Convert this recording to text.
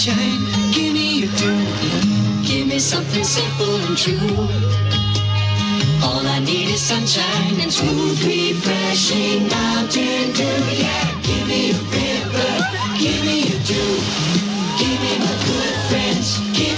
sunshine, give me your dew. Give me something simple and true. All I need is sunshine and smooth, refreshing mountain dew. Yeah, give me a river, give me a dew. Give me my good friends, give